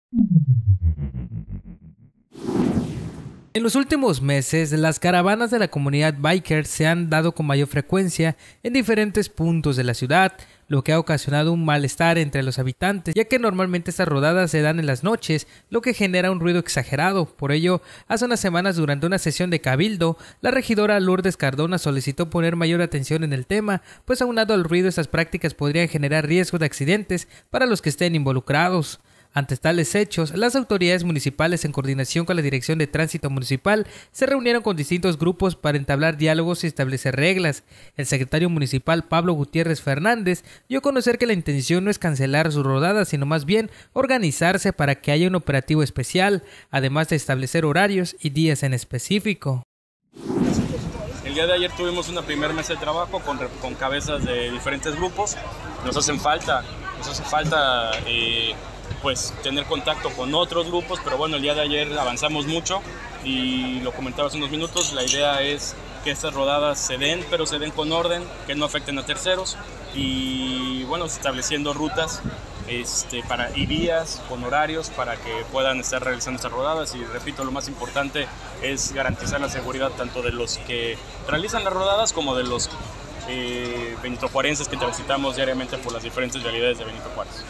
En los últimos meses, las caravanas de la comunidad biker se han dado con mayor frecuencia en diferentes puntos de la ciudad, lo que ha ocasionado un malestar entre los habitantes, ya que normalmente estas rodadas se dan en las noches, lo que genera un ruido exagerado. Por ello, hace unas semanas, durante una sesión de cabildo, la regidora Lourdes Cardona solicitó poner mayor atención en el tema, pues aunado al ruido, estas prácticas podrían generar riesgo de accidentes para los que estén involucrados. Ante tales hechos, las autoridades municipales, en coordinación con la Dirección de Tránsito Municipal, se reunieron con distintos grupos para entablar diálogos y establecer reglas. El secretario municipal, Pablo Gutiérrez Fernández, dio a conocer que la intención no es cancelar sus rodadas, sino más bien organizarse para que haya un operativo especial, además de establecer horarios y días en específico. El día de ayer tuvimos una primera mesa de trabajo con cabezas de diferentes grupos. Nos hace falta pues tener contacto con otros grupos, pero bueno, el día de ayer avanzamos mucho y lo comentaba hace unos minutos. La idea es que estas rodadas se den, pero se den con orden, que no afecten a terceros y bueno, estableciendo rutas y vías con horarios para que puedan estar realizando estas rodadas. Y repito, lo más importante es garantizar la seguridad tanto de los que realizan las rodadas como de los benitojuarenses que transitamos diariamente por las diferentes realidades de Benito Juárez.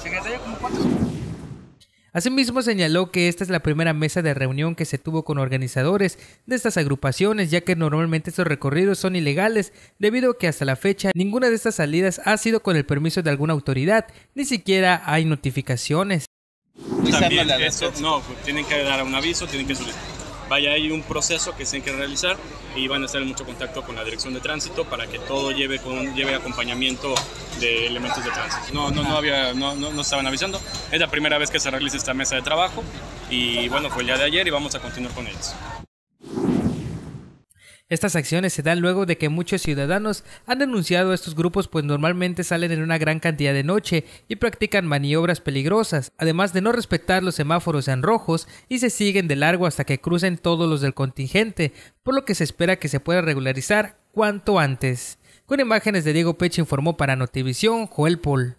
Asimismo, señaló que esta es la primera mesa de reunión que se tuvo con organizadores de estas agrupaciones, ya que normalmente estos recorridos son ilegales, debido a que hasta la fecha ninguna de estas salidas ha sido con el permiso de alguna autoridad, ni siquiera hay notificaciones. También no, tienen que dar un aviso, tienen que solicitar. Vaya, hay un proceso que se tiene que realizar y van a estar en mucho contacto con la Dirección de Tránsito para que todo lleve acompañamiento de elementos de tránsito. No estaban avisando. Es la primera vez que se realiza esta mesa de trabajo y bueno, fue el día de ayer y vamos a continuar con ellos. Estas acciones se dan luego de que muchos ciudadanos han denunciado a estos grupos, pues normalmente salen en una gran cantidad de noche y practican maniobras peligrosas, además de no respetar los semáforos en rojos y se siguen de largo hasta que crucen todos los del contingente, por lo que se espera que se pueda regularizar cuanto antes. Con imágenes de Diego Peche, informó para Notivisión Joel Paul.